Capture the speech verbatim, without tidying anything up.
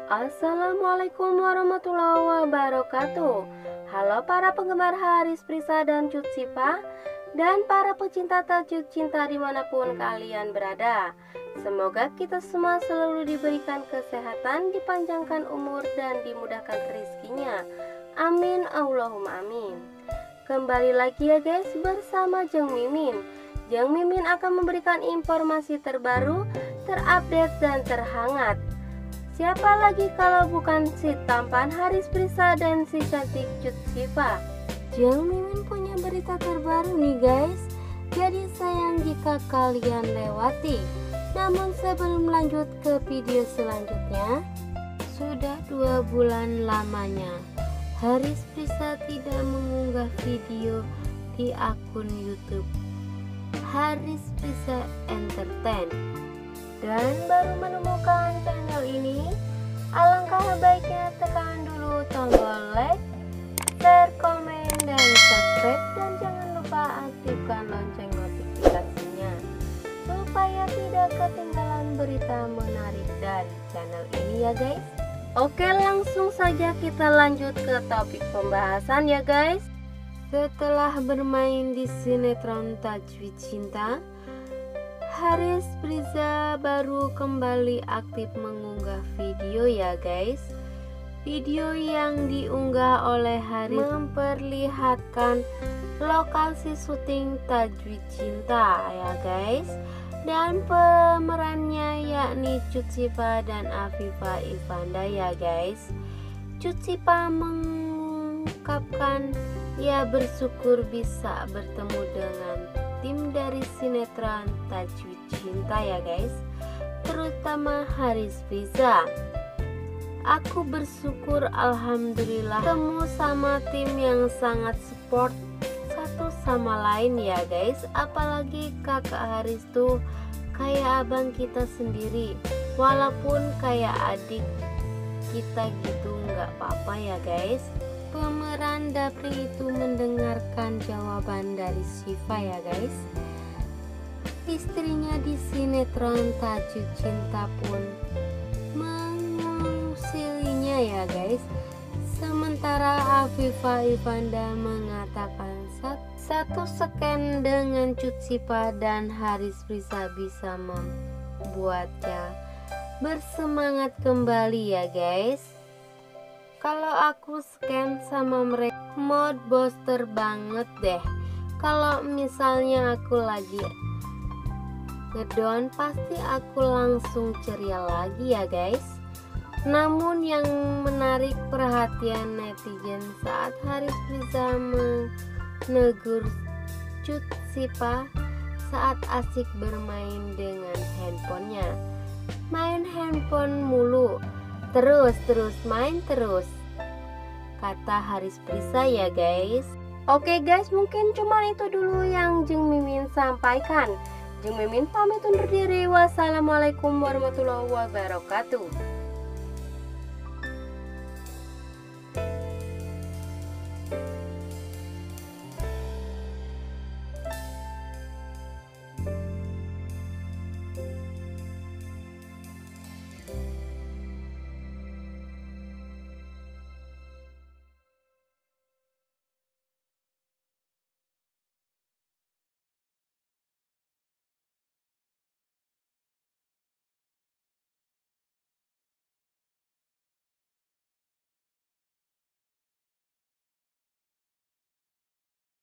Assalamualaikum warahmatullahi wabarakatuh. Halo para penggemar Haris Prisa dan Cut Sipa, dan para pecinta tajud cinta dimanapun kalian berada. Semoga kita semua selalu diberikan kesehatan, dipanjangkan umur, dan dimudahkan rezekinya. Amin Allahumma amin. Kembali lagi ya guys bersama Jeng Mimin. Jeng Mimin akan memberikan informasi terbaru, terupdate, dan terhangat. Siapa lagi kalau bukan si tampan Haris Prisa dan si cantik Cut Sipa. Jeng Mimin punya berita terbaru nih guys. Jadi sayang jika kalian lewati. Namun sebelum lanjut ke video selanjutnya, sudah dua bulan lamanya Haris Prisa tidak mengunggah video di akun YouTube Haris Prisa Entertain, dan baru menemukan channel ini. Alangkah baiknya tekan dulu tombol like, share, komen, dan subscribe, dan jangan lupa aktifkan lonceng notifikasinya supaya tidak ketinggalan berita menarik dari channel ini ya guys. Oke, langsung saja kita lanjut ke topik pembahasan ya guys. Setelah bermain di sinetron Tajwid Cinta, Haris Prisa baru kembali aktif mengunggah video ya guys. Video yang diunggah oleh Haris memperlihatkan lokasi syuting Tajwid Cinta ya guys, dan pemerannya yakni Cut Sipa dan Afifa Ivanda ya guys. Cut Sipa mengungkapkan ia bersyukur bisa bertemu dengan tim dari sinetron Tajwid Cinta ya guys, terutama Haris Prisa. Aku bersyukur alhamdulillah ketemu sama tim yang sangat support satu sama lain ya guys. Apalagi kakak Haris tuh kayak abang kita sendiri, walaupun kayak adik kita gitu nggak apa-apa ya guys. Pemeran Dapri itu mendengarkan jawaban dari Syifa ya guys. Istrinya di sinetron Tajwid Cinta pun mengusilinya ya guys. Sementara Afifa Ivanda mengatakan satu scan dengan Cut Sipa dan Haris Prisa bisa membuatnya bersemangat kembali ya guys. Kalau aku scan sama mereka mood booster banget deh. Kalau misalnya aku lagi ngedown, pasti aku langsung ceria lagi ya guys. Namun yang menarik perhatian netizen saat Haris Prisa menegur Cut Sipa saat asik bermain dengan handphonenya. Main handphone mulu, terus-terus main terus, kata Haris Prisa ya guys. Oke guys, mungkin cuma itu dulu yang Jeng Mimin sampaikan. Jeng Mimin pamit undur diri. Wassalamualaikum warahmatullahi wabarakatuh.